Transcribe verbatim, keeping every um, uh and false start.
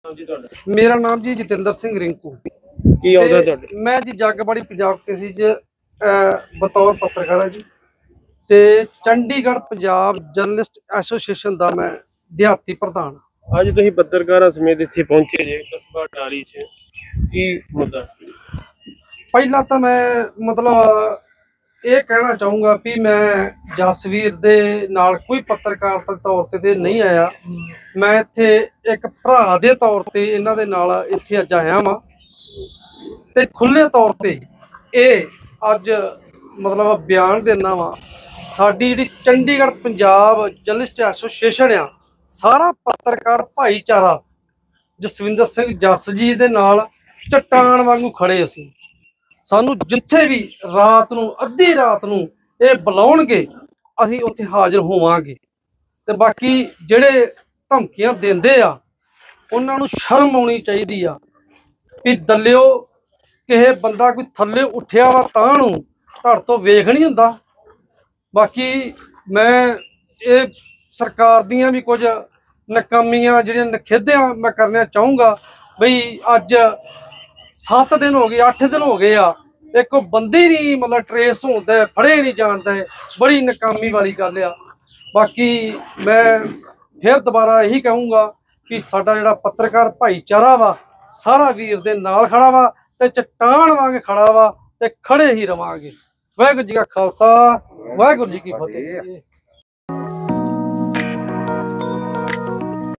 मेरा नाम जी जतिंदर सिंह रिंकू। की अहुदा तुहाडा? मैं जी जगबाड़ी पंजाब केसी च बतौर पत्रकार है जी ते चंडीगढ़ पंजाब जर्नलिस्ट एसोसीएशन का मैं देहाती प्रधान। अज तुसीं पत्रकारां समेत इत्थे पहुंचे जे कस्बा अटारी च, की मुद्दा? पहला तो मैं मतलब ये कहना चाहूँगा भी मैं जसवीर दे नाल कोई पत्रकार के तौर ते नहीं आया। मैं इत्थे एक भरा दे तौर ते इन्हां दे नाल इत्थे अज आया वां ते खुले तौर ते ये अज मतलब बयान देना वा। साडी जिहड़ी चंडीगढ़ पंजाब जर्नलिस्ट एसोसीएशन आ, सारा पत्रकार भाईचारा जसविंदर सिंह जस जी दे नाल चट्टान वांगू खड़े असीं। सानू जिथे भी रात नूं अद्धी रात नूं ये बुलाउणगे असीं उत्थे हाज़र होवांगे। ते बाकी जिहड़े धमकियां दिंदे आ उन्हां नूं शर्म आउणी चाहीदी आ भी दल्लिओ किहे बंदा कोई थल्ले उठिया वा तां नूं धड़ तो वेख नहीं हुंदा। बाकी मैं ये सरकार दियां भी कुछ नाकामियां जिहड़ियां निखेधियां मैं करना चाहूँगा बई अज सत्त दिन हो गए अठ दिन हो गए आ एक बंदे नहीं मतलब ट्रेस होंदा है, फड़े नहीं जानता है, बड़ी नाकामी वाली गल आ। बाकी मैं फिर दोबारा यही कहूँगा कि साडा जिहड़ा पत्रकार भाईचारा वा सारा वीर दे नाल खड़ा वा ते चट्टान वांग खड़ा वा ते खड़े ही रवांगे। वाहिगुरू जी का खालसा वाहिगुरू जी की फतेह।